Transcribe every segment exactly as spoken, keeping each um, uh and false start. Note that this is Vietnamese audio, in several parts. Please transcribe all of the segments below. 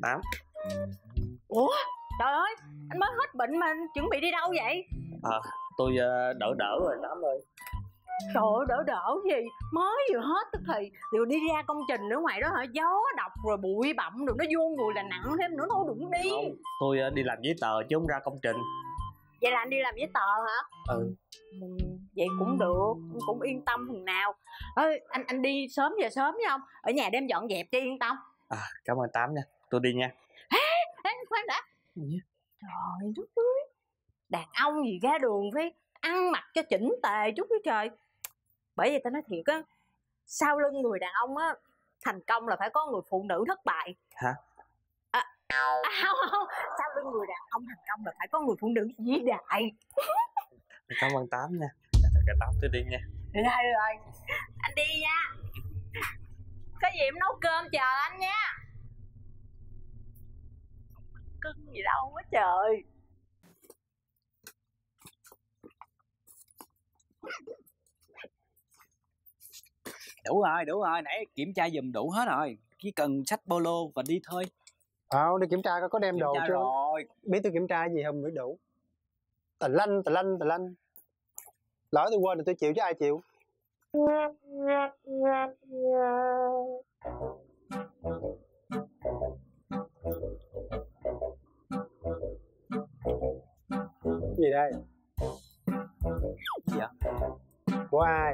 tám. Ủa trời ơi, anh mới hết bệnh mà chuẩn bị đi đâu vậy? À, tôi uh, đỡ đỡ rồi Tám ơi. Trời ơi, đỡ đỡ gì, mới vừa hết tức thì rồi đi ra công trình ở ngoài đó hả, gió độc rồi bụi bặm rồi nó vô người là nặng thêm nữa, thôi đừng đi. Không, tôi uh, đi làm giấy tờ chứ không ra công trình. Vậy là anh đi làm giấy tờ hả? Ừ. Ừ, vậy cũng được, cũng yên tâm phần nào. Ơi anh anh đi sớm về sớm nha, không ở nhà đem dọn dẹp cho yên tâm. À, cảm ơn Tám nha, tôi đi nha. Ê, ê khoan đã. Gì? Trời đất ơi, đàn ông gì ra đường phải ăn mặc cho chỉnh tề chút với trời. Bởi vì tao nói thiệt á, sau lưng người đàn ông á thành công là phải có người phụ nữ thất bại. Hả? À, à không không, sau lưng người đàn ông thành công là phải có người phụ nữ vĩ đại. Cảm ơn Tám nha. Cả Tám tôi đi nha. Rồi rồi, anh đi nha. Có gì em nấu cơm chờ anh nha. Cưng gì đâu quá trời. Đủ rồi, đủ rồi, nãy kiểm tra giùm đủ hết rồi. Chỉ cần xách ba lô và đi thôi. Ờ, đi kiểm tra coi có đem Kiểm đồ tra chưa? Rồi. Biết tôi kiểm tra gì không biết đủ. Tà lanh, tà lanh, tà lanh. Lỡ tôi quên thì tôi chịu chứ ai chịu. Gì đây? Gì vậy? Của ai?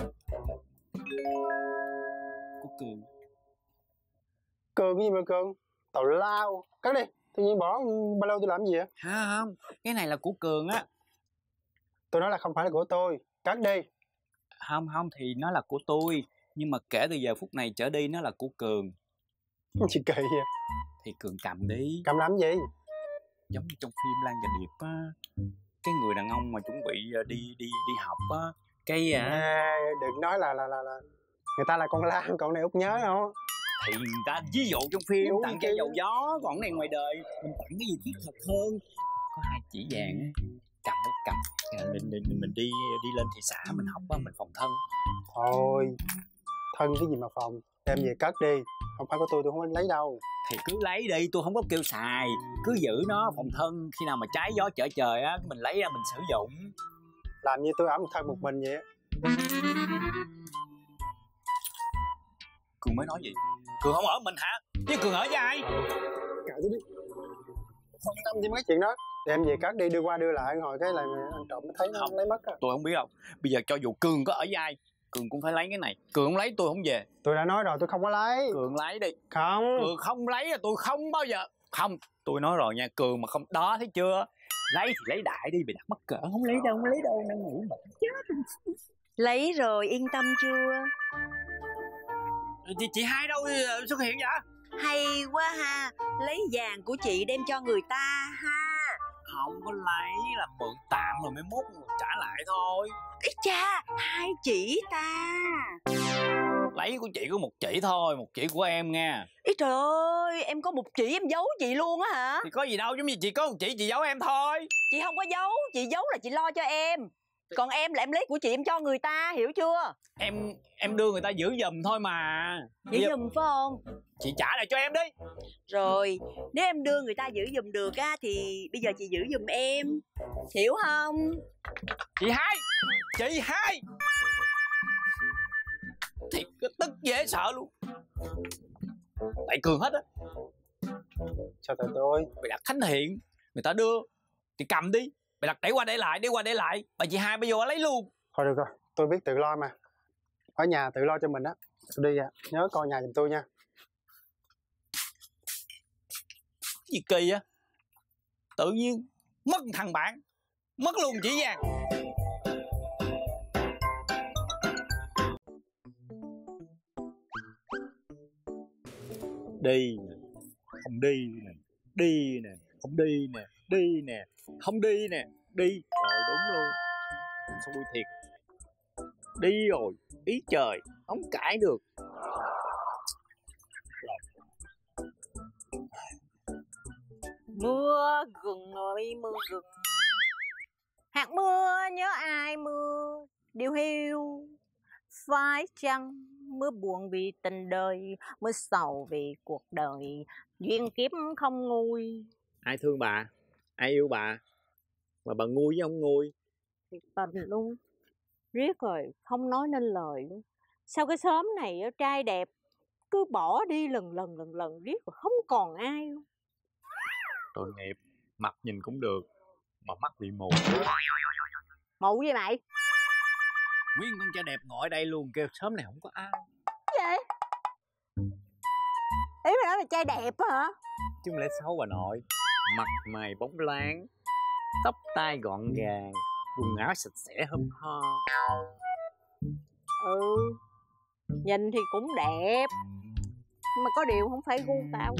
Của Cường. Cường cái gì mà Cường? Tào lao. Cắt đi, tự nhiên bỏ ba lô tôi làm gì vậy? Hả không, cái này là của Cường á. Tôi nói là không phải là của tôi. Cắt đi. Không, không thì nó là của tôi. Nhưng mà kể từ giờ phút này trở đi nó là của Cường. Chị kỳ vậy? Thì Cường cầm đi. Cầm làm gì? Giống như trong phim Lan và Điệp á, cái người đàn ông mà chuẩn bị đi đi đi học á, cái à... à, đừng nói là là là là người ta là con Lan, còn này Út nhớ không? Thì người ta ví dụ trong phim Đúng tặng chai dầu gió, còn này ngoài đời mình tặng cái gì thiết thực hơn. Có hai chỉ vàng cầm cầm mình, mình, mình đi đi lên thị xã mình học á, mình phòng thân. Thôi thân cái gì mà phòng, đem về cất đi, không phải của tôi tôi không lấy đâu. Thì cứ lấy đi, tôi không có kêu xài, cứ giữ nó phòng thân, khi nào mà trái gió trở trời á mình lấy ra mình sử dụng. Làm như tôi ở một thân một mình vậy. Cường mới nói gì? Cường không ở mình hả? Chứ Cường ở với ai? Cạo tôi đi, không tâm gì mấy chuyện đó. Đem về cất đi, đưa qua đưa lại hồi cái là ăn trộm nó thấy nó không lấy mất á. Tôi không biết đâu, bây giờ cho dù Cường có ở với ai, Cường cũng phải lấy cái này. Cường không lấy tôi không về. Tôi đã nói rồi tôi không có lấy. Cường lấy đi. Không. Cường không lấy là tôi không bao giờ. Không, tôi nói rồi nha, Cường mà không đó thấy chưa? Lấy thì lấy đại đi, bị đặt mắc cỡ. Không lấy đâu, không lấy đâu, đang ngủ mà chết. Lấy rồi, yên tâm chưa? Chị, chị hai đâu xuất hiện vậy? Hay quá ha, lấy vàng của chị đem cho người ta ha. Không có lấy, là mượn tạm rồi mới mốt trả lại thôi. Ý cha, hai chỉ ta. Lấy của chị có một chỉ thôi, một chỉ của em nha. Ý trời ơi, em có một chỉ em giấu chị luôn á hả? Thì có gì đâu, giống như chị có một chỉ chị giấu em thôi. Chị không có giấu, chị giấu là chị lo cho em. Còn em là em lấy của chị em cho người ta, hiểu chưa? Em em đưa người ta giữ giùm thôi mà. Giữ giùm phải không? Chị trả lại cho em đi. Rồi, nếu em đưa người ta giữ giùm được á thì bây giờ chị giữ giùm em. Hiểu không? Chị hai, chị hai. Thiệt tức dễ sợ luôn. Tại Cường hết á. Sao tại tôi? Mày đặt thánh thiện, người ta đưa thì cầm đi. Mày đặt để qua để lại, để qua để lại. Bà chị hai bây giờ lấy luôn. Thôi được rồi, tôi biết tự lo mà. Ở nhà tự lo cho mình á. Tôi đi à, nhớ coi nhà giùm tôi nha. Gì kỳ á, tự nhiên mất thằng bạn, mất luôn chỉ vàng. Đi nè, không đi nè, đi nè, không đi nè, đi nè, không đi nè, đi. Rồi đúng luôn, xui thiệt. Đi rồi, ý trời, không cãi được. Mưa gừng ơi mưa gừng, hạt mưa nhớ ai mưa điều hiu. Phải chăng Mưa buồn vì tình đời, mưa sầu vì cuộc đời, duyên kiếp không nguôi. Ai thương bà, ai yêu bà mà bà ngu với ông nguôi? Thiệt tình luôn, riết rồi không nói nên lời luôn. Sao cái xóm này trai đẹp cứ bỏ đi lần lần lần lần riết rồi không còn ai luôn. Tội nghiệp, mặt nhìn cũng được mà mắt bị mù. Mụ gì mày? Nguyên con trai đẹp ngồi ở đây luôn, kêu xóm này không có ai. Cái gì? Ý mày nói là trai đẹp hả? Chứ không lẽ xấu bà nội. Mặt mày bóng láng, tóc tai gọn gàng, quần áo sạch sẽ hâm ho. Ừ, nhìn thì cũng đẹp, nhưng mà có điều không phải gu tao.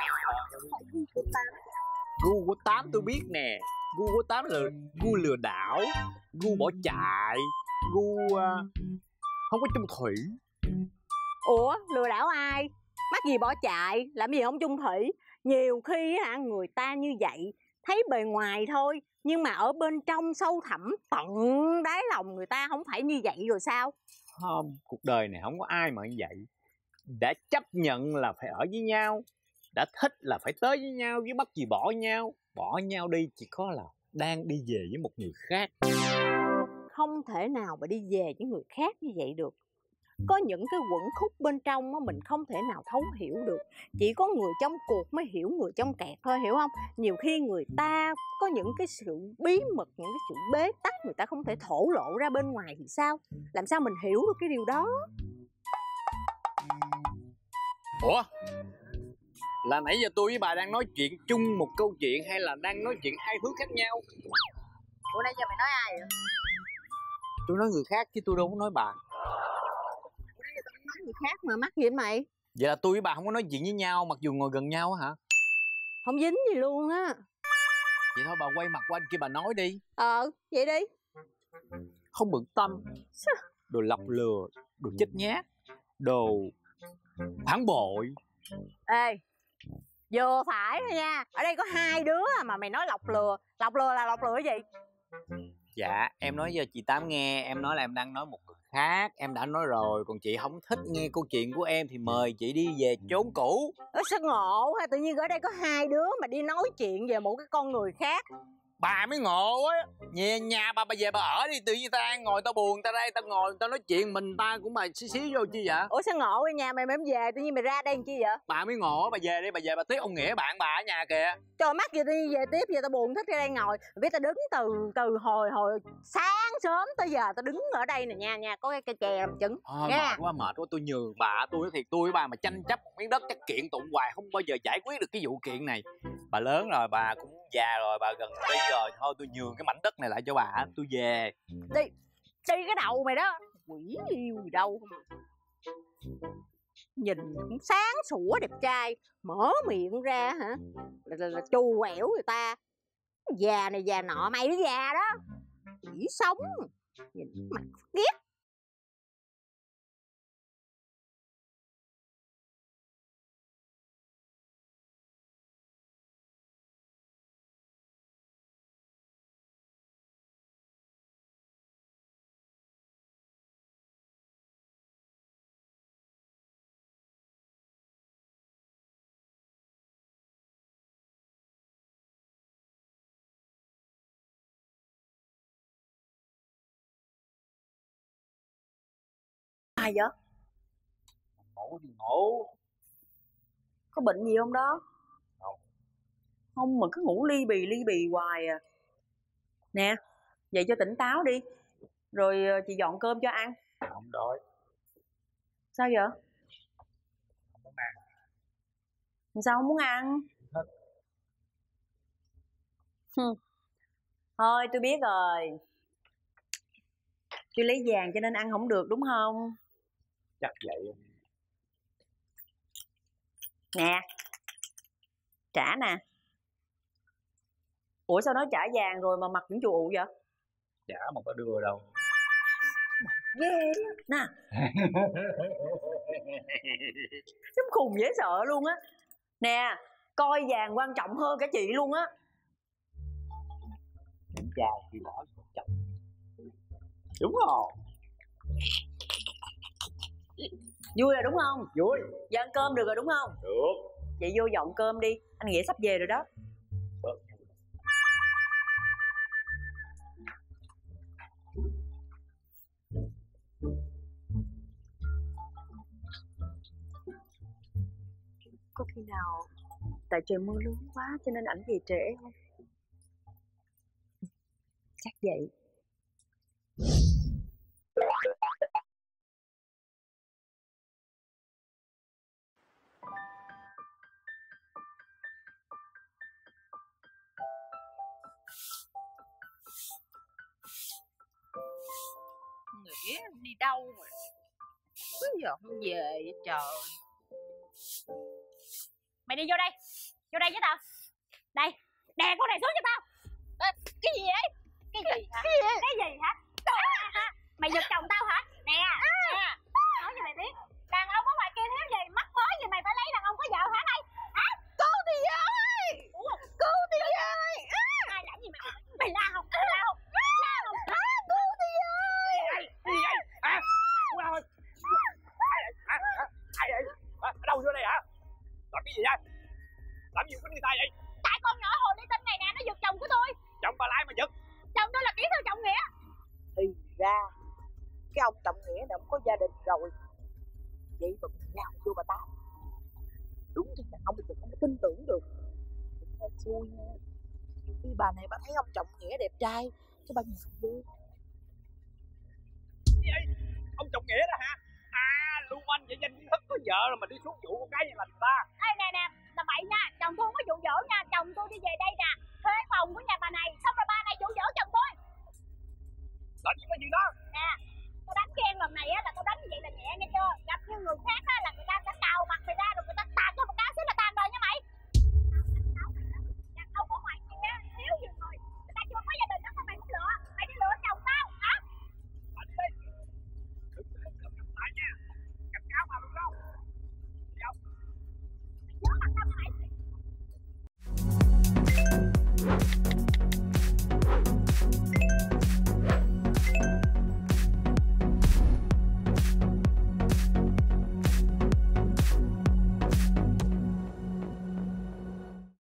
Gu của Tám tôi biết nè. Gu của Tám là gu lừa đảo, gu bỏ chạy, gu uh, không có chung thủy. Ủa, lừa đảo ai? Mắc gì bỏ chạy, làm gì không chung thủy? Nhiều khi hả, người ta như vậy thấy bề ngoài thôi, nhưng mà ở bên trong sâu thẳm tận đáy lòng người ta không phải như vậy rồi sao? Không, cuộc đời này không có ai mà như vậy. Đã chấp nhận là phải ở với nhau, đã thích là phải tới với nhau, chứ bắt gì bỏ nhau. Bỏ nhau đi chỉ có là đang đi về với một người khác. Không thể nào mà đi về với người khác như vậy được. Có những cái quẩn khúc bên trong á, mình không thể nào thấu hiểu được. Chỉ có người trong cuộc mới hiểu người trong kẹt thôi, hiểu không? Nhiều khi người ta có những cái sự bí mật, những cái sự bế tắc người ta không thể thổ lộ ra bên ngoài thì sao? Làm sao mình hiểu được cái điều đó? Ủa? Là nãy giờ tôi với bà đang nói chuyện chung một câu chuyện hay là đang nói chuyện hai hướng khác nhau? Ủa nãy giờ mày nói ai vậy? Tôi nói người khác chứ tôi đâu có nói bà. Nói người khác mà mắc gì vậy mày? Vậy là tôi với bà không có nói chuyện với nhau mặc dù ngồi gần nhau hả? Không dính gì luôn á. Vậy thôi bà quay mặt qua anh kia bà nói đi. Ờ, vậy đi. Không bận tâm. Đồ lọc lừa, đồ chết nhát, đồ phản bội. Ê, vừa phải thôi nha. Ở đây có hai đứa mà mày nói lọc lừa. Lọc lừa là lọc lừa cái gì? Dạ, em nói cho chị Tám nghe, em nói là em đang nói một người khác, em đã nói rồi, còn chị không thích nghe câu chuyện của em thì mời chị đi về chốn cũ. Ơ sao ngộ ha, tự nhiên ở đây có hai đứa mà đi nói chuyện về một cái con người khác. Bà mới ngộ á. Nhà, nhà bà bà về bà ở đi, tự nhiên ta ngồi ta buồn, ta đây ta ngồi ta nói chuyện mình ta cũng bà xí xí vô chi vậy? Ủa sao ngộ ở nhà mày mà em về, tự nhiên mày ra đây làm chi vậy? Bà mới ngộ, bà về đi, bà về bà tiếp ông Nghĩa bạn bà ở nhà kìa. Trời mắt gì tự nhiên về tiếp, giờ tao buồn thích ra đây ngồi. Mày biết tao đứng từ từ hồi hồi sáng sớm tới giờ tao đứng ở đây nè nha nha, có cái cây chè làm chứng. Thôi nha. mệt quá mệt quá, tôi nhường bà, tôi nói thiệt tôi với bà mà tranh chấp một miếng đất chắc kiện tụng hoài không bao giờ giải quyết được cái vụ kiện này. Bà lớn rồi, bà cũng già rồi, bà gần đi rồi, thôi tôi nhường cái mảnh đất này lại cho bà, tôi về. Đi, đi cái đầu mày đó. Quỷ yêu gì đâu. Nhìn cũng sáng sủa đẹp trai, mở miệng ra hả là, là, là trù quẻo người ta. Già này già nọ, mày mới già đó. Chỉ sống nhìn mặt ghét. Ai vậy? Ngủ thì ngủ. Có bệnh gì không đó? Không. Không mà cứ ngủ ly bì ly bì hoài à. Nè, dậy cho tỉnh táo đi. Rồi chị dọn cơm cho ăn. Không đói. Sao vậy? Không muốn ăn. Sao không muốn ăn? Thích. Thôi tôi biết rồi. Tôi lấy vàng cho nên ăn không được đúng không? Chắc vậy. Nè, trả nè. Ủa sao nói trả vàng rồi mà mặt cũng chù ụ vậy? Chả mà có đưa đâu. Ghê nè. Giống khùng dễ sợ luôn á. Nè, coi vàng quan trọng hơn cả chị luôn á. Em trai thì bỏ chồng. Đúng rồi. Vui rồi đúng không? Vui. Giờ ăn cơm được rồi đúng không? Được. Vậy vô dọn cơm đi, anh Nghĩa sắp về rồi đó. Có khi nào tại trời mưa lớn quá cho nên ảnh về trễ không? Chắc vậy. Nghĩa đi đâu mà bây giờ không về vậy trời. Mày đi vô đây, vô đây với tao. Đây, đè con này xuống cho tao. Ê, cái gì vậy? Cái gì hả? Cái gì? Cái gì hả? À, mày giật chồng tao hả? Nè, nè, nói cho mày biết, đàn ông ở ngoài kia thiếu gì, mắc mới gì mày phải lấy đàn ông có vợ hả đây? Hả? Cứu tôi ơi! Cứu tôi ơi! Ai làm gì mày? Mày la không? La không? La không? Cứu tôi ơi! Gì vậy? Hả? Ủa ơi. Ai hả? Ai vậy? Ở đâu vô đây hả? Làm cái gì vậy? Làm gì có người ta vậy? Tại con nhỏ hồ ly tinh này nè, nó giật chồng của tôi. Chồng bà Lai mà giật. Chồng tôi là kỹ sư trọng nghĩa. Thì ra cái ông Trọng Nghĩa đã có gia đình rồi, vậy mà mình lao vô bà ta. Đúng thì đàn ông thì không có tin tưởng được. Cũng hên xui nha, khi bà này bà thấy ông Trọng Nghĩa đẹp trai cái bà nhìn vô. Gì vậy? Ông Trọng Nghĩa đó hả? À, lưu manh vậy, danh thức có vợ rồi mà đi xuống vụ con cái nhà lành ta. Ê nè nè, là bậy nha, chồng tôi không có dụ dỗ nha, chồng tôi đi về đây nè, thuê phòng